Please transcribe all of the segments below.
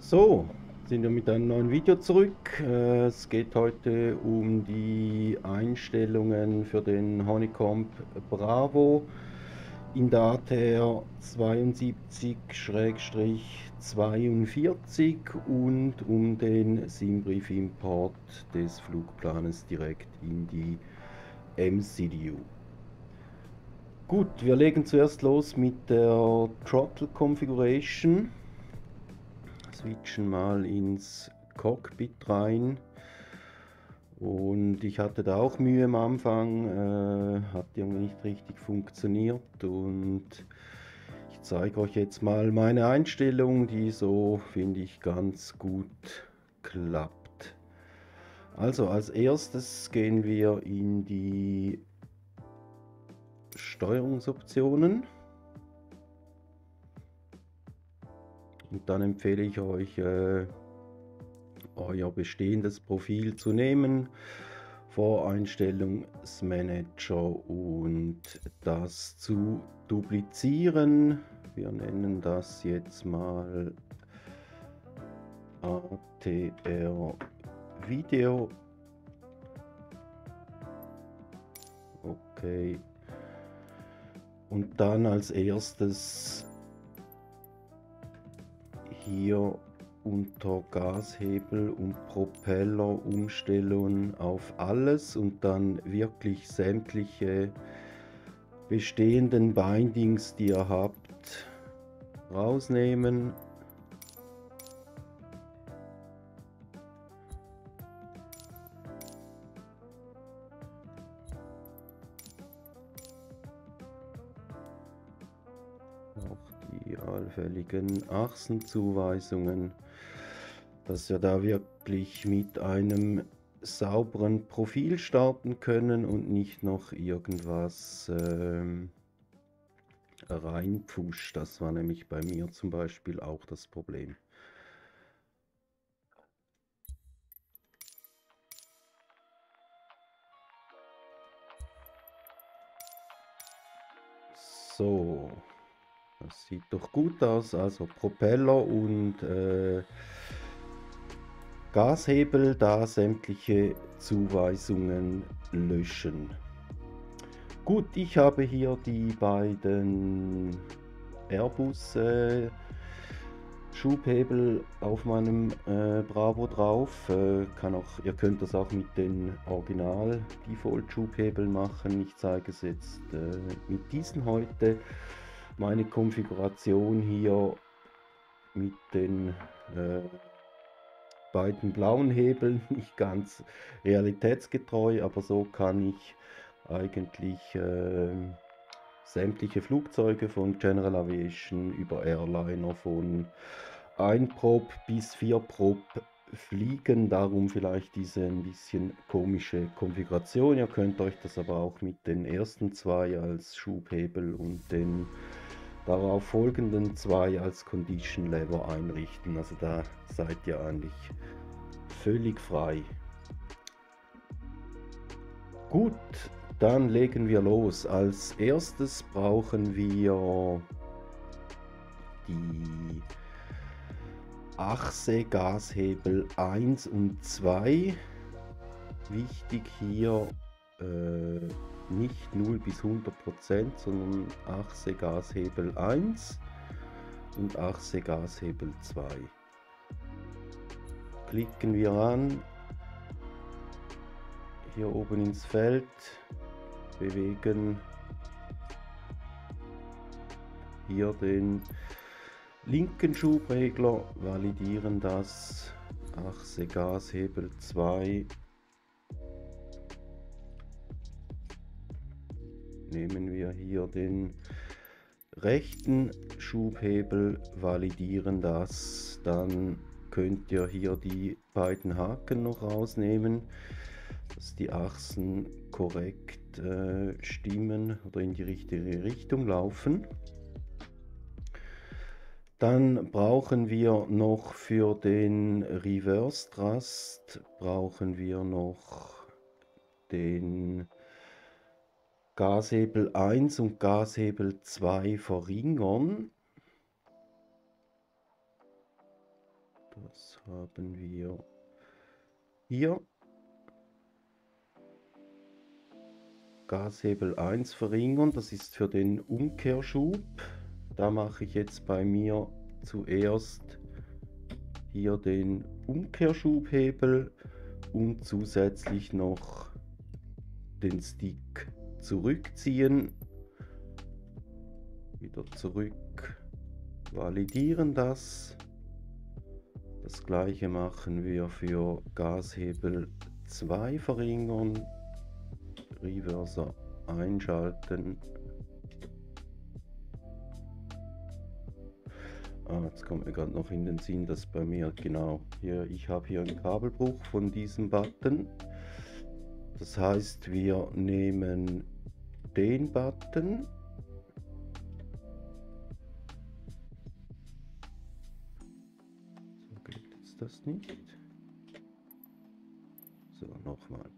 So, sind wir mit einem neuen Video zurück. Es geht heute um die Einstellungen für den Honeycomb Bravo in der ATR 72-42 und um den SIM-Brief-Import des Flugplanes direkt in die MCDU. Gut, wir legen zuerst los mit der Throttle Configuration. Switchen mal ins Cockpit rein. Und ich hatte da auch Mühe am Anfang, hat irgendwie nicht richtig funktioniert. Und ich zeige euch jetzt mal meine Einstellung, die so, finde ich, ganz gut klappt. Also als erstes gehen wir in die Steuerungsoptionen. Und dann empfehle ich euch, euer bestehendes Profil zu nehmen, Voreinstellungsmanager, und das zu duplizieren. Wir nennen das jetzt mal ATR Video. Okay. Und dann als erstes hier unter Gashebel und Propeller umstellen auf alles und dann wirklich sämtliche bestehenden Bindings, die ihr habt, rausnehmen. Auch die allfälligen Achsenzuweisungen, dass wir da wirklich mit einem sauberen Profil starten können und nicht noch irgendwas reinpfuscht. Das war nämlich bei mir zum Beispiel auch das Problem. So, das sieht doch gut aus. Also Propeller und Gashebel, da sämtliche Zuweisungen löschen. Gut, ich habe hier die beiden Airbus Schubhebel auf meinem Bravo drauf. Ihr könnt das auch mit den Original Default Schubhebeln machen. Ich zeige es jetzt mit diesen heute. Meine Konfiguration hier mit den beiden blauen Hebeln, nicht ganz realitätsgetreu, aber so kann ich eigentlich sämtliche Flugzeuge von General Aviation über Airliner von 1 Prop bis 4 Prop fliegen. Darum vielleicht diese ein bisschen komische Konfiguration. Ihr könnt euch das aber auch mit den ersten zwei als Schubhebel und den darauf folgenden zwei als Condition Lever einrichten. Also da seid ihr eigentlich völlig frei. Gut, dann legen wir los. Als erstes brauchen wir die Achse Gashebel 1 und 2. Wichtig hier nicht 0 bis 100%, sondern Achse Gashebel 1 und Achse Gashebel 2. Klicken wir an, hier oben ins Feld, bewegen hier den linken Schubregler, validieren das, Achse Gashebel 2, nehmen wir hier den rechten Schubhebel, validieren das, dann könnt ihr hier die beiden Haken noch rausnehmen, dass die Achsen korrekt stimmen oder in die richtige Richtung laufen. Dann brauchen wir noch für den Reverse Thrust brauchen wir noch den Gashebel 1 und Gashebel 2 verringern. Das haben wir hier. Gashebel 1 verringern, das ist für den Umkehrschub. Da mache ich jetzt bei mir zuerst hier den Umkehrschubhebel und zusätzlich noch den Stick zurückziehen. Wieder zurück, validieren das. Das gleiche machen wir für Gashebel 2 verringern. Reverser einschalten. Jetzt kommt mir gerade noch in den Sinn, dass bei mir genau hier, ich habe hier einen Kabelbruch von diesem Button. Das heißt, wir nehmen den Button. So geht jetzt das nicht. So, nochmal.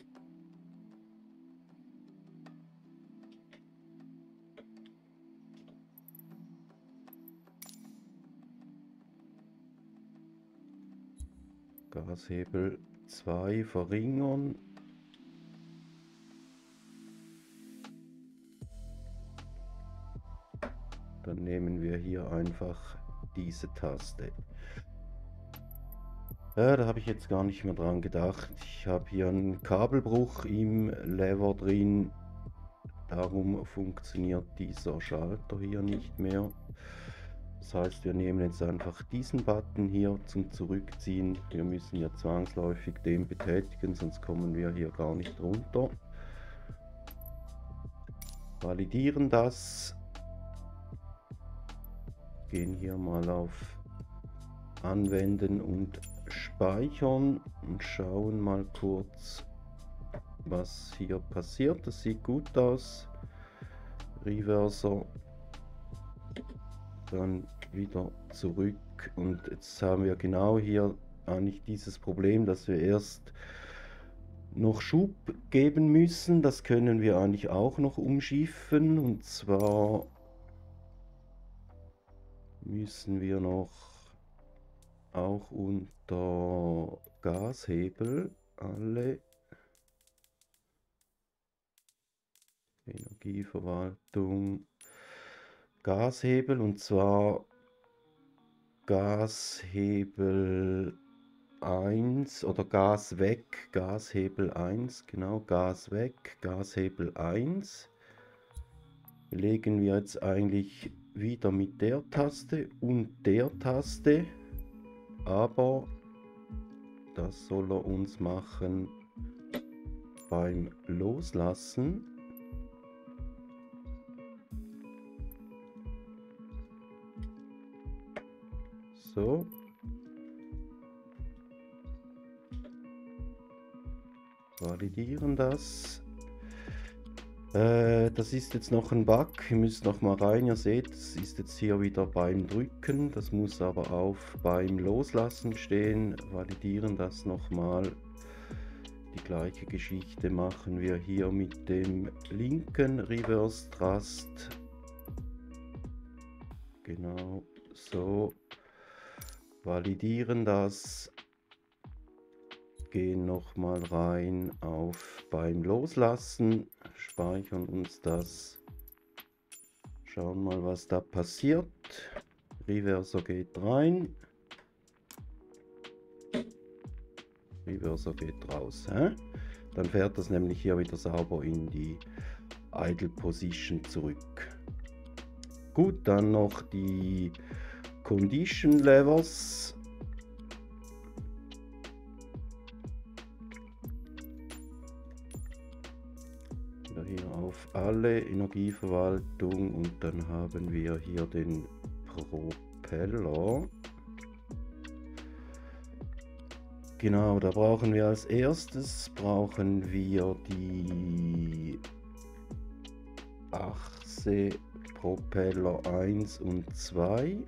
Gashebel 2 verringern. Dann nehmen wir hier einfach diese Taste. Da habe ich jetzt gar nicht mehr dran gedacht. Ich habe hier einen Kabelbruch im Lever drin. Darum funktioniert dieser Schalter hier nicht mehr. Das heißt, wir nehmen jetzt einfach diesen Button hier zum Zurückziehen. Wir müssen ja zwangsläufig den betätigen, sonst kommen wir hier gar nicht runter. Validieren das. Gehen hier mal auf Anwenden und Speichern und schauen mal kurz, was hier passiert. Das sieht gut aus. Reverser. Dann wieder zurück und jetzt haben wir genau hier eigentlich dieses Problem, dass wir erst noch Schub geben müssen. Das können wir eigentlich auch noch umschiffen, und zwar müssen wir noch auch unter Gashebel alle Energieverwaltung Gashebel, und zwar Gashebel 1 oder Gas weg, Gashebel 1, genau, Gas weg, Gashebel 1. Belegen wir jetzt eigentlich wieder mit der Taste und der Taste, aber das soll er uns machen beim Loslassen. So. Validieren das. Das ist jetzt noch ein Bug. Ihr müsst noch mal rein. Ihr seht, es ist jetzt hier wieder beim Drücken. Das muss aber auf beim Loslassen stehen. Validieren das nochmal. Die gleiche Geschichte machen wir hier mit dem linken Reverse Thrust. Genau so. Validieren das. Gehen nochmal rein auf beim Loslassen, speichern uns das, schauen mal, was da passiert. Reverser geht rein, Reverser geht raus. Dann fährt das nämlich hier wieder sauber in die Idle Position zurück. Gut, dann noch die Condition Levers. Hier auf alle Energieverwaltung, und dann haben wir hier den Propeller. Genau, da brauchen wir als erstes die Achse Propeller 1 und 2.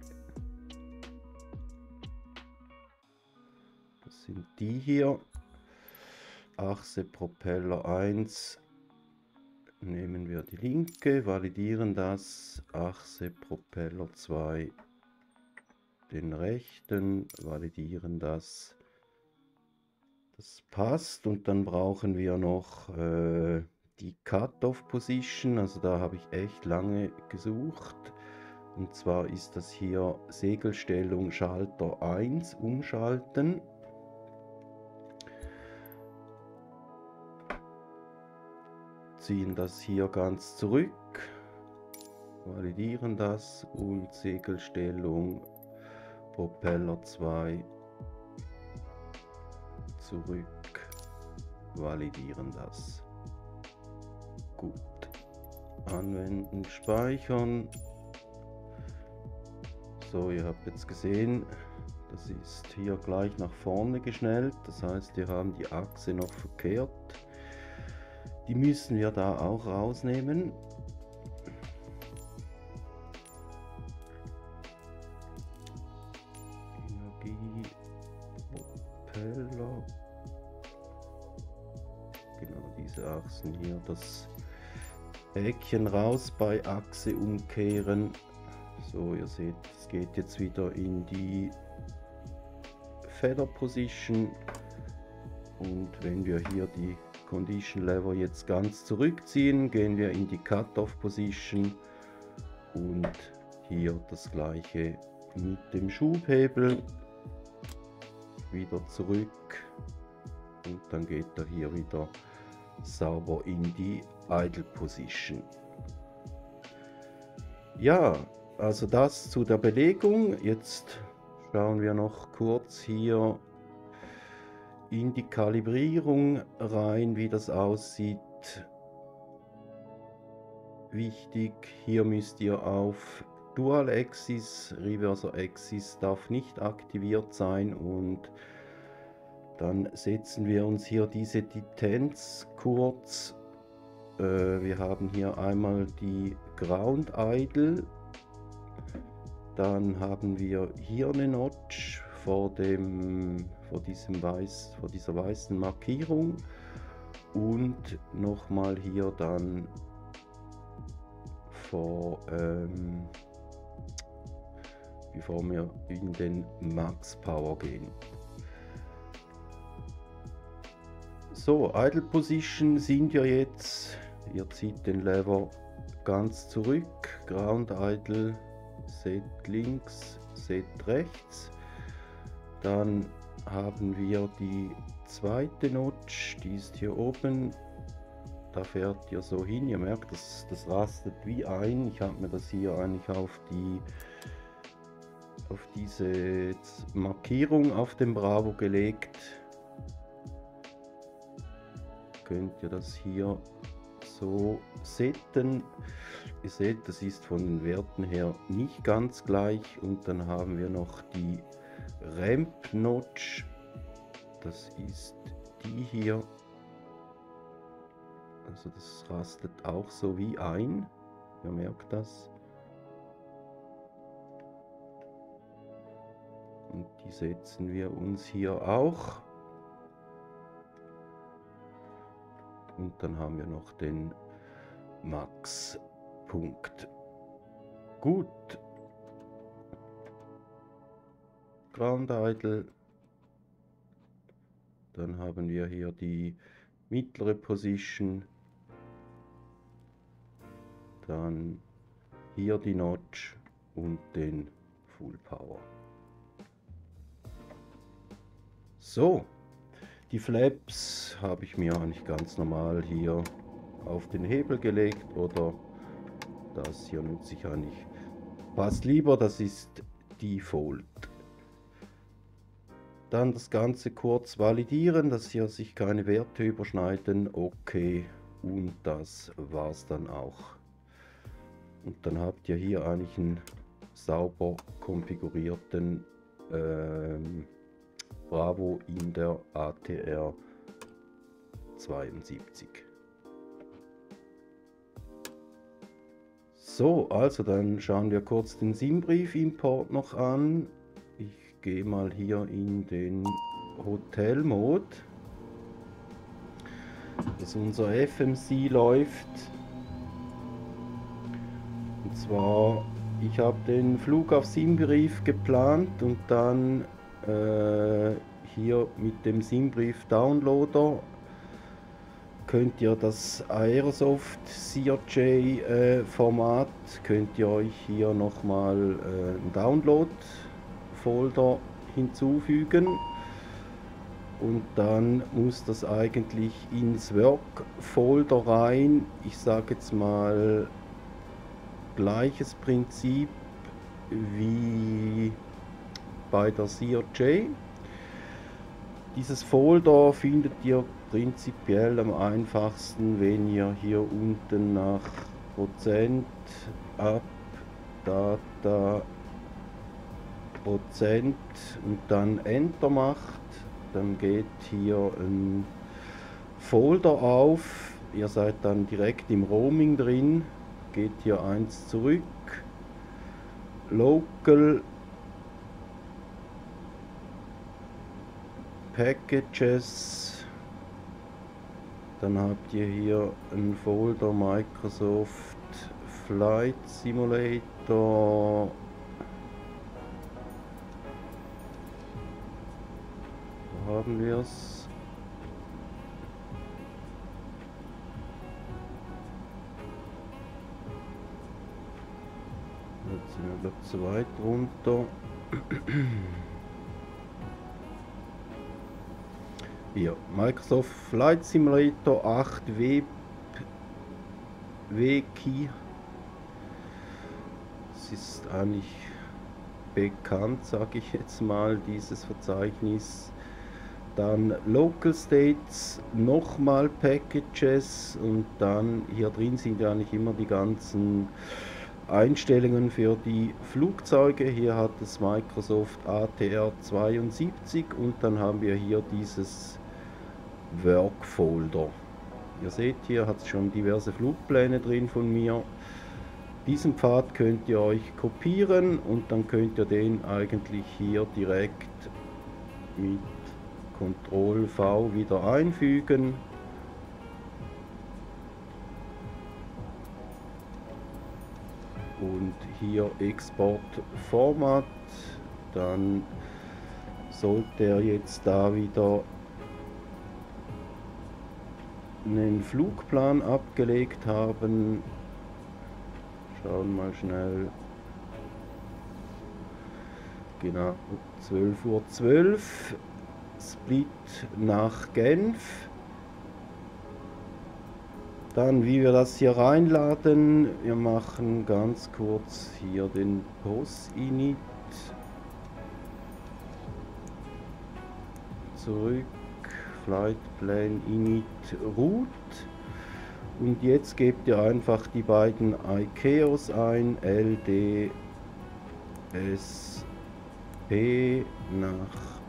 Das sind die hier. Achse Propeller 1. Nehmen wir die linke, validieren das, Achse Propeller 2, den rechten, validieren das. Das passt, und dann brauchen wir noch die Cut-off Position, also da habe ich echt lange gesucht. Und zwar ist das hier Segelstellung Schalter 1 umschalten. Ziehen das hier ganz zurück, validieren das, und Segelstellung Propeller 2 zurück, validieren das. Gut. Anwenden, speichern. So, ihr habt jetzt gesehen, das ist hier gleich nach vorne geschnellt. Das heißt, wir haben die Achse noch verkehrt. Die müssen wir da auch rausnehmen. Energie, Propeller. Genau diese Achsen hier. Das Häkchen raus bei Achse umkehren. So, ihr seht, es geht jetzt wieder in die Feather Position. Und wenn wir hier die Condition Lever jetzt ganz zurückziehen, gehen wir in die Cut-off Position, und hier das gleiche mit dem Schubhebel, wieder zurück, und dann geht er hier wieder sauber in die Idle Position. Ja, also das zu der Belegung. Jetzt schauen wir noch kurz hier in die Kalibrierung rein, wie das aussieht. Wichtig, hier müsst ihr auf Dual Axis, Reverser Axis darf nicht aktiviert sein, und dann setzen wir uns hier diese Detents kurz. Wir haben hier einmal die Ground Idle, dann haben wir hier eine Notch vor dieser weißen Markierung, und nochmal hier dann bevor wir in den Max Power gehen. So, Idle Position sind ja jetzt, ihr zieht den Lever ganz zurück, Ground Idle, Set links, Set rechts. Dann haben wir die zweite Notch, die ist hier oben. Da fährt ihr so hin, ihr merkt, das rastet wie ein. Ich habe mir das hier eigentlich auf diese Markierung auf dem Bravo gelegt. Könnt ihr das hier so setten. Ihr seht, das ist von den Werten her nicht ganz gleich. Und dann haben wir noch die Ramp Notch, das ist die hier. Also das rastet auch so wie ein, ihr merkt das. Und die setzen wir uns hier auch. Und dann haben wir noch den Max-Punkt. Gut. Ground Idle. Dann haben wir hier die mittlere Position. Dann hier die Notch und den Full Power. So, die Flaps habe ich mir eigentlich ganz normal hier auf den Hebel gelegt, oder das hier nutze ich eigentlich fast lieber, das ist Default. Dann das Ganze kurz validieren, dass hier sich keine Werte überschneiden. Okay, und das war's dann auch. Und dann habt ihr hier eigentlich einen sauber konfigurierten Bravo in der ATR 72. So, also dann schauen wir kurz den SIM-Brief-Import noch an. Ich gehe mal hier in den Hotel-Mode, dass unser FMC läuft. Und zwar ich habe den Flug auf SimBrief geplant und dann hier mit dem SimBrief Downloader könnt ihr das Aerosoft CRJ Format, könnt ihr euch hier nochmal einen Download-Folder hinzufügen und dann muss das eigentlich ins Work-Folder rein. Ich sage jetzt mal gleiches Prinzip wie bei der CRJ. Dieses Folder findet ihr prinzipiell am einfachsten, wenn ihr hier unten nach Prozent ab Data Prozent und dann Enter macht. Dann geht hier ein Folder auf. Ihr seid dann direkt im Roaming drin. Geht hier eins zurück. Local Packages. Dann habt ihr hier einen Folder Microsoft Flight Simulator. Wo haben wir es? Jetzt sind wir, glaube ich, zu weit runter. Hier, Microsoft Flight Simulator 8 WKey. Es ist eigentlich bekannt, sage ich jetzt mal, dieses Verzeichnis. Dann Local States, nochmal Packages und dann hier drin sind ja eigentlich immer die ganzen Einstellungen für die Flugzeuge. Hier hat es Microsoft ATR 72 und dann haben wir hier dieses Work Folder. Ihr seht, hier hat es schon diverse Flugpläne drin von mir. Diesen Pfad könnt ihr euch kopieren und dann könnt ihr den eigentlich hier direkt mit Ctrl V wieder einfügen. Und hier Export Format, dann sollte er jetzt da wieder einen Flugplan abgelegt haben. Schauen mal schnell. Genau, 12:12 Uhr. Split nach Genf. Dann, wie wir das hier reinladen, wir machen ganz kurz hier den POS-Init. Zurück, Flightplan Init Route. Und jetzt gebt ihr einfach die beiden ICAOs ein, LDSP nach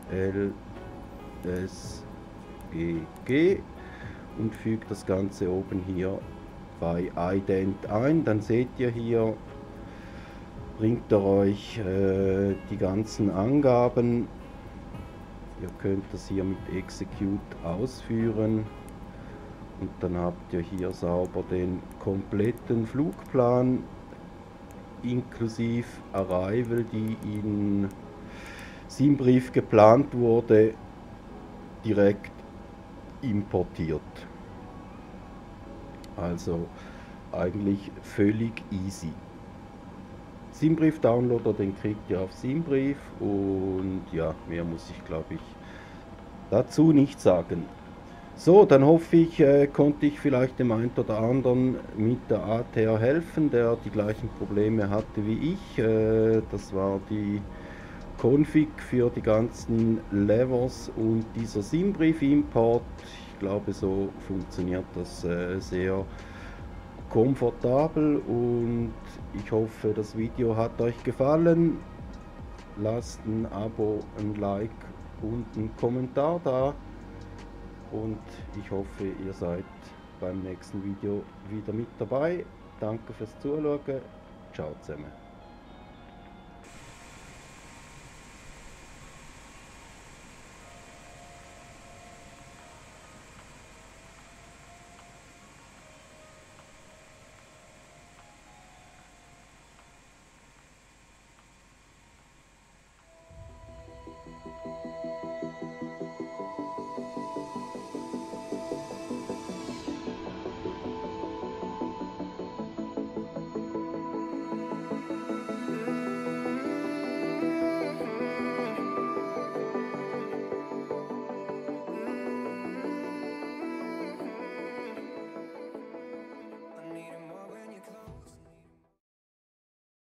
LSGG und fügt das Ganze oben hier bei Ident ein. Dann seht ihr hier, bringt er euch die ganzen Angaben. Ihr könnt das hier mit Execute ausführen und dann habt ihr hier sauber den kompletten Flugplan inklusive Arrival, die in SimBrief geplant wurde, direkt importiert. Also eigentlich völlig easy. SimBrief Downloader, den kriegt ihr auf SimBrief und ja, mehr muss ich, glaube ich, dazu nicht sagen. So, dann hoffe ich, konnte ich vielleicht dem einen oder anderen mit der ATR helfen, der die gleichen Probleme hatte wie ich. Das war die Config für die ganzen Levers und dieser SimBrief-Import. Ich glaube, so funktioniert das sehr komfortabel und ich hoffe, das Video hat euch gefallen. Lasst ein Abo, ein Like und einen Kommentar da und ich hoffe, ihr seid beim nächsten Video wieder mit dabei. Danke fürs Zuschauen. Ciao zusammen.